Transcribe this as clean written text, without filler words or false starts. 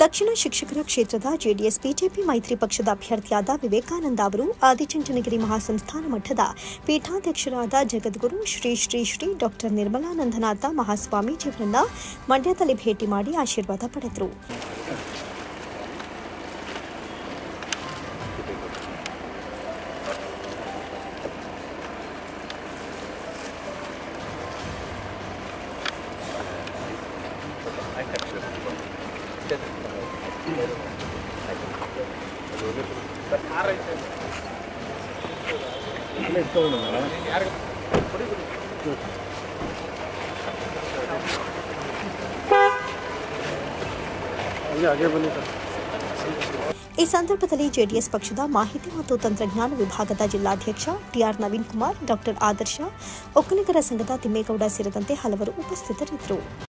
ದಕ್ಷಿಣ ಶಿಕ್ಷಕರ ಕ್ಷೇತ್ರದ JDS BJP ಮೈತ್ರಿ ಪಕ್ಷದ ಅಭ್ಯರ್ಥಿಯಾದ ವಿವೇಕಾನಂದ ಅವರು ಆದಿಚುಂಚನಗಿರಿ ಮಹಾಸಂಸ್ಥಾನ ಮಠದ ಪೀಠಾಧ್ಯಕ್ಷರಾದ ಜಗದ್ಗುರು ಶ್ರೀ ಶ್ರೀ ಶ್ರೀ ಡಾಕ್ಟರ್ ನಿರ್ಮಲಾನಂದನಾಥ ಮಹಾಸ್ವಾಮೀಜಿಯವರನ್ನು ಮಂಡ್ಯದಲ್ಲಿ ಭೇಟಿ ಮಾಡಿ ಆಶೀರ್ವಾದ ಪಡೆದರು. ಈ ಸಂದರ್ಭದಲ್ಲಿ ಜೆಡಿಎಸ್ ಪಕ್ಷದ ಮಾಹಿತಿ ಮತ್ತು ತಂತ್ರಜ್ಞಾನ ವಿಭಾಗದ ಜಿಲ್ಲಾಧ್ಯಕ್ಷ ಟಿಆರ್ ನವೀನ್ ಕುಮಾರ್, ಡಾಕ್ಟರ್ ಆದರ್ಶ, ಒಕ್ಕಲಿಗರ ಸಂಘದ ತಿಮ್ಮೇಗೌಡ ಸೇರಿದಂತೆ ಹಲವರು ಉಪಸ್ಥಿತರಿದ್ದರು.